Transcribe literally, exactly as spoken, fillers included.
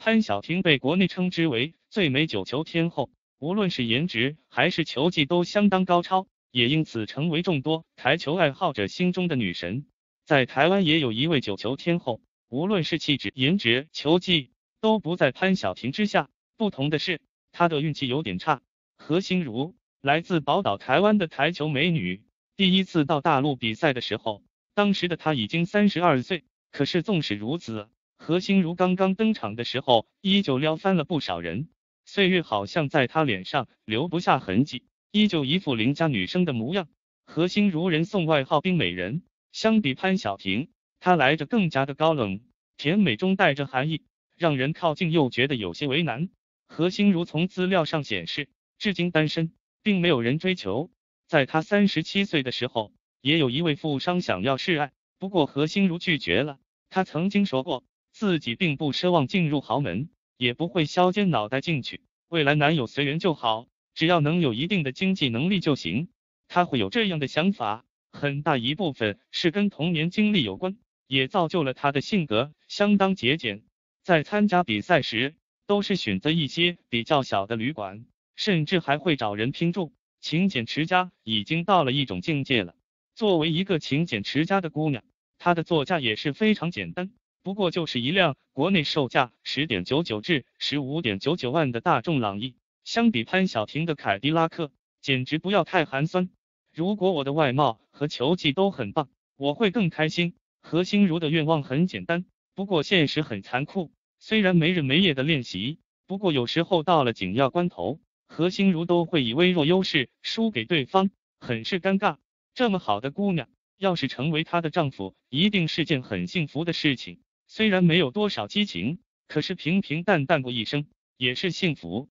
潘晓婷被国内称之为最美九球天后，无论是颜值还是球技都相当高超，也因此成为众多台球爱好者心中的女神。在台湾也有一位九球天后，无论是气质、颜值、球技，都不在潘晓婷之下。不同的是，她的运气有点差。何心如，来自宝岛台湾的台球美女，第一次到大陆比赛的时候，当时的她已经三十二岁。可是纵使如此，何心如刚刚登场的时候，依旧撩翻了不少人。岁月好像在她脸上留不下痕迹，依旧一副邻家女生的模样。何心如人送外号冰美人，相比潘晓婷，她来着更加的高冷，甜美中带着寒意，让人靠近又觉得有些为难。何心如从资料上显示，至今单身，并没有人追求。在她三十七岁的时候，也有一位富商想要示爱，不过何心如拒绝了。她曾经说过，自己并不奢望进入豪门，也不会削尖脑袋进去，未来男友随缘就好，只要能有一定的经济能力就行。她会有这样的想法，很大一部分是跟童年经历有关，也造就了她的性格相当节俭。在参加比赛时，都是选择一些比较小的旅馆，甚至还会找人拼住。勤俭持家已经到了一种境界了。作为一个勤俭持家的姑娘，她的座驾也是非常简单，不过就是一辆国内售价 十点九九 至 十五点九九 万的大众朗逸。相比潘晓婷的凯迪拉克，简直不要太寒酸。如果我的外貌和球技都很棒，我会更开心。何心如的愿望很简单，不过现实很残酷。虽然没日没夜的练习，不过有时候到了紧要关头，何心如都会以微弱优势输给对方，很是尴尬。这么好的姑娘，要是成为她的丈夫，一定是件很幸福的事情。虽然没有多少激情，可是平平淡淡过一生，也是幸福。